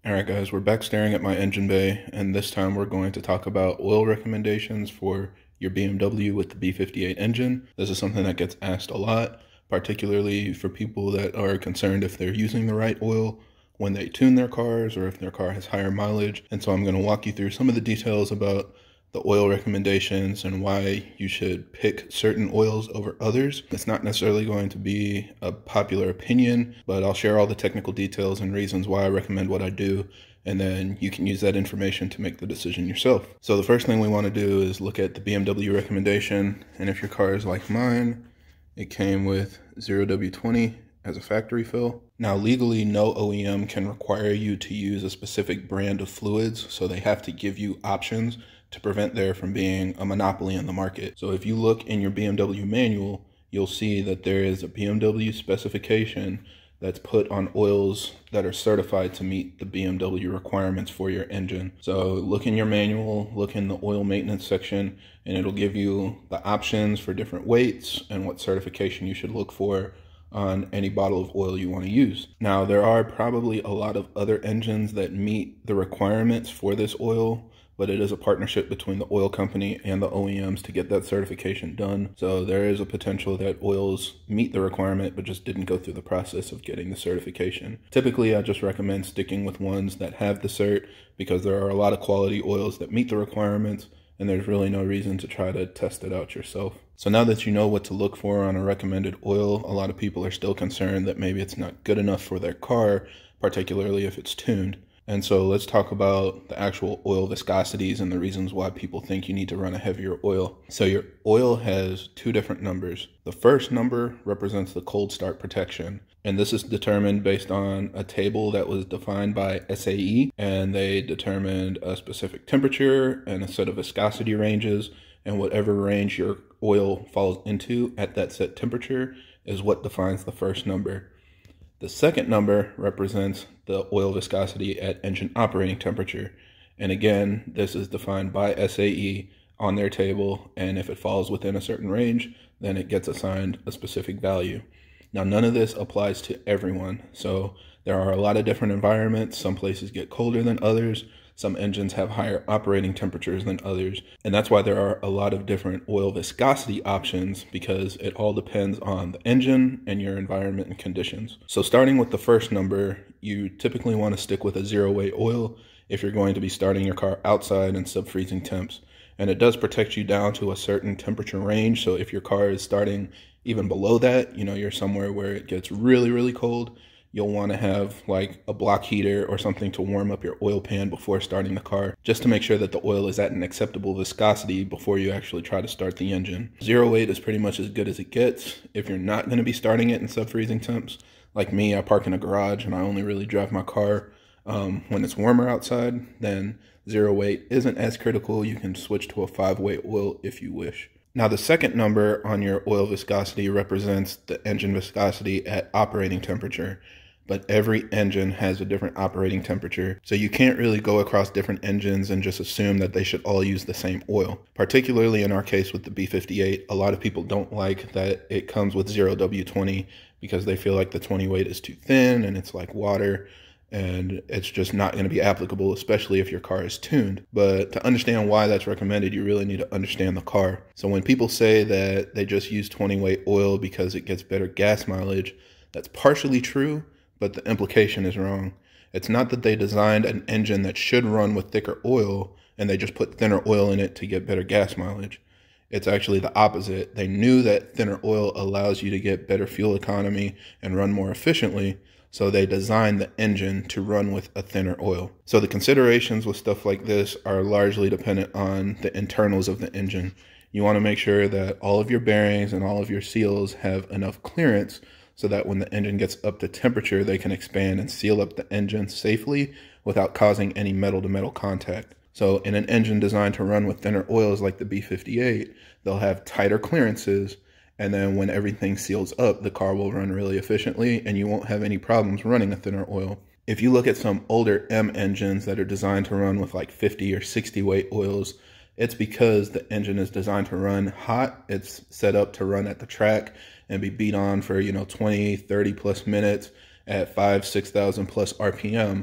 Alright guys, we're back staring at my engine bay, and this time we're going to talk about oil recommendations for your BMW with the B58 engine. This is something that gets asked a lot, particularly for people that are concerned if they're using the right oil when they tune their cars or if their car has higher mileage. And so I'm going to walk you through some of the details about the oil recommendations and why you should pick certain oils over others. It's not necessarily going to be a popular opinion, but I'll share all the technical details and reasons why I recommend what I do, and then you can use that information to make the decision yourself. So the first thing we want to do is look at the BMW recommendation, and if your car is like mine, it came with 0W20 as a factory fill. Now legally, no OEM can require you to use a specific brand of fluids, so they have to give you options to prevent there from being a monopoly in the market. So if you look in your BMW manual, you'll see that there is a BMW specification that's put on oils that are certified to meet the BMW requirements for your engine. So look in your manual, look in the oil maintenance section, and it'll give you the options for different weights and what certification you should look for on any bottle of oil you want to use. Now, there are probably a lot of other engines that meet the requirements for this oil, but it is a partnership between the oil company and the OEMs to get that certification done. So there is a potential that oils meet the requirement but just didn't go through the process of getting the certification. Typically, I just recommend sticking with ones that have the cert because there are a lot of quality oils that meet the requirements, and there's really no reason to try to test it out yourself. So now that you know what to look for on a recommended oil, a lot of people are still concerned that maybe it's not good enough for their car, particularly if it's tuned. And so let's talk about the actual oil viscosities and the reasons why people think you need to run a heavier oil. So your oil has two different numbers. The first number represents the cold start protection, and this is determined based on a table that was defined by SAE, and they determined a specific temperature and a set of viscosity ranges, and whatever range your oil falls into at that set temperature is what defines the first number. The second number represents the oil viscosity at engine operating temperature. And again, this is defined by SAE on their table, and if it falls within a certain range, then it gets assigned a specific value. Now, none of this applies to everyone. So there are a lot of different environments. Some places get colder than others. Some engines have higher operating temperatures than others. And that's why there are a lot of different oil viscosity options, because it all depends on the engine and your environment and conditions. So starting with the first number, you typically want to stick with a zero weight oil if you're going to be starting your car outside in sub-freezing temps. And it does protect you down to a certain temperature range. So if your car is starting even below that, you're somewhere where it gets really, really cold, you'll want to have like a block heater or something to warm up your oil pan before starting the car, just to make sure that the oil is at an acceptable viscosity before you actually try to start the engine. 0.8 is pretty much as good as it gets. If you're not going to be starting it in sub-freezing temps, like me, I park in a garage and I only really drive my car when it's warmer outside, then 0.8 isn't as critical. You can switch to a 5-weight oil if you wish. Now, the second number on your oil viscosity represents the engine viscosity at operating temperature, but every engine has a different operating temperature, so you can't really go across different engines and just assume that they should all use the same oil. Particularly in our case with the B58, a lot of people don't like that it comes with 0W20 because they feel like the 20 weight is too thin and it's like water, and it's just not going to be applicable, especially if your car is tuned. But to understand why that's recommended, you really need to understand the car. So when people say that they just use 20 weight oil because it gets better gas mileage, that's partially true, but the implication is wrong. It's not that they designed an engine that should run with thicker oil and they just put thinner oil in it to get better gas mileage. It's actually the opposite. They knew that thinner oil allows you to get better fuel economy and run more efficiently, so they designed the engine to run with a thinner oil. So the considerations with stuff like this are largely dependent on the internals of the engine. You want to make sure that all of your bearings and all of your seals have enough clearance so that when the engine gets up to temperature, they can expand and seal up the engine safely without causing any metal-to-metal contact. So in an engine designed to run with thinner oils like the B58, they'll have tighter clearances, and then when everything seals up, the car will run really efficiently and you won't have any problems running a thinner oil. If you look at some older M engines that are designed to run with like 50 or 60 weight oils, it's because the engine is designed to run hot. It's set up to run at the track and be beat on for 20, 30 plus minutes at 5,000, 6,000 plus RPM.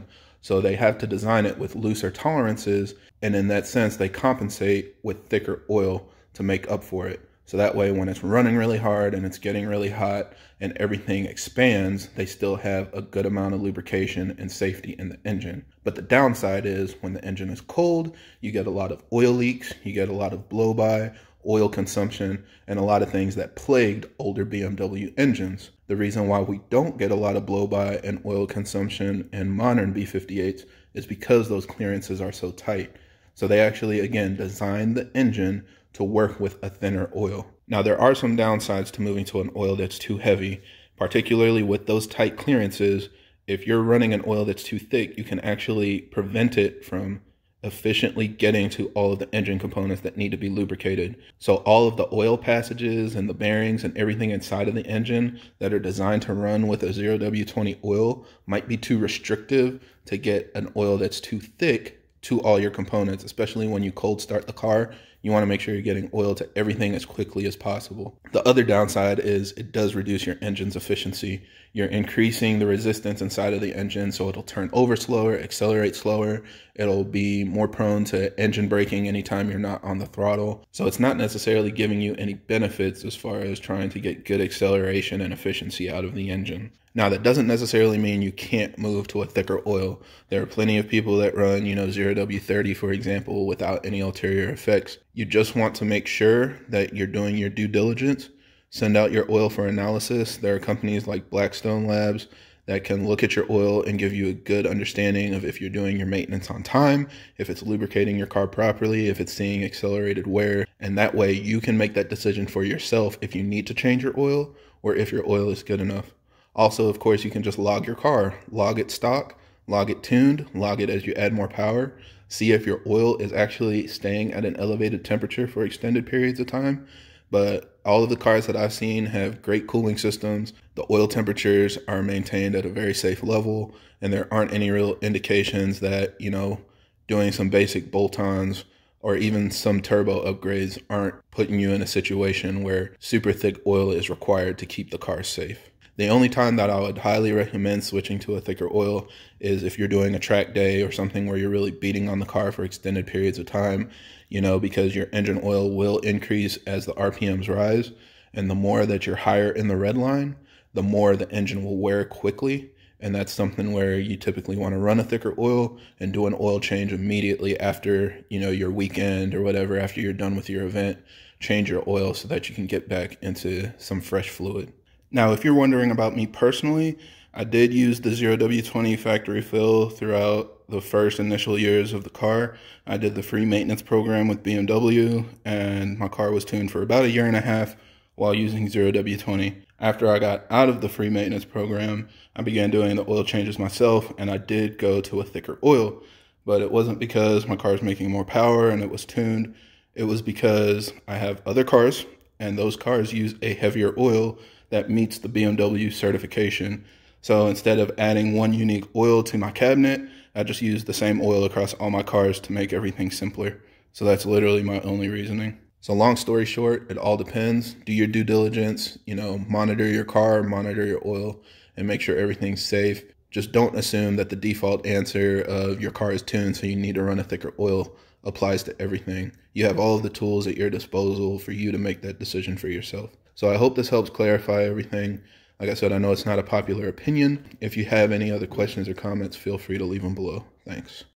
So they have to design it with looser tolerances, and in that sense, they compensate with thicker oil to make up for it. So that way, when it's running really hard and it's getting really hot and everything expands, they still have a good amount of lubrication and safety in the engine. But the downside is when the engine is cold, you get a lot of oil leaks, you get a lot of blow-by, oil consumption, and a lot of things that plagued older BMW engines. The reason why we don't get a lot of blow-by and oil consumption in modern B58s is because those clearances are so tight. So they actually, again, designed the engine to work with a thinner oil. Now, there are some downsides to moving to an oil that's too heavy, particularly with those tight clearances. If you're running an oil that's too thick, you can actually prevent it from efficiently getting to all of the engine components that need to be lubricated. So all of the oil passages and the bearings and everything inside of the engine that are designed to run with a 0W20 oil might be too restrictive to get an oil that's too thick to all your components, especially when you cold start the car. You want to make sure you're getting oil to everything as quickly as possible. The other downside is it does reduce your engine's efficiency. You're increasing the resistance inside of the engine, so it'll turn over slower, accelerate slower. It'll be more prone to engine braking anytime you're not on the throttle. So it's not necessarily giving you any benefits as far as trying to get good acceleration and efficiency out of the engine. Now, that doesn't necessarily mean you can't move to a thicker oil. There are plenty of people that run, 0W30, for example, without any ulterior effects. You just want to make sure that you're doing your due diligence. Send out your oil for analysis. There are companies like Blackstone Labs that can look at your oil and give you a good understanding of if you're doing your maintenance on time, if it's lubricating your car properly, if it's seeing accelerated wear. And that way you can make that decision for yourself if you need to change your oil or if your oil is good enough. Also, of course, you can just log your car, log it stock, log it tuned, log it as you add more power, see if your oil is actually staying at an elevated temperature for extended periods of time. But all of the cars that I've seen have great cooling systems. The oil temperatures are maintained at a very safe level, and there aren't any real indications that, doing some basic bolt-ons or even some turbo upgrades aren't putting you in a situation where super thick oil is required to keep the car safe. The only time that I would highly recommend switching to a thicker oil is if you're doing a track day or something where you're really beating on the car for extended periods of time, because your engine oil will increase as the RPMs rise. And the more that you're higher in the red line, the more the engine will wear quickly. And that's something where you typically want to run a thicker oil and do an oil change immediately after, your weekend or whatever, after you're done with your event. Change your oil so that you can get back into some fresh fluid. Now, if you're wondering about me personally, I did use the 0W20 factory fill throughout the first initial years of the car. I did the free maintenance program with BMW, and my car was tuned for about 1.5 years while using 0W20. After I got out of the free maintenance program, I began doing the oil changes myself, and I did go to a thicker oil. But it wasn't because my car is making more power and it was tuned. It was because I have other cars, and those cars use a heavier oil that meets the BMW certification. So instead of adding one unique oil to my cabinet, I just use the same oil across all my cars to make everything simpler. So that's literally my only reasoning. So long story short, it all depends. Do your due diligence, monitor your car, monitor your oil, and make sure everything's safe. Just don't assume that the default answer of your car is tuned, so you need to run a thicker oil applies to everything. You have all of the tools at your disposal for you to make that decision for yourself. So I hope this helps clarify everything. Like I said, I know it's not a popular opinion. If you have any other questions or comments, feel free to leave them below. Thanks.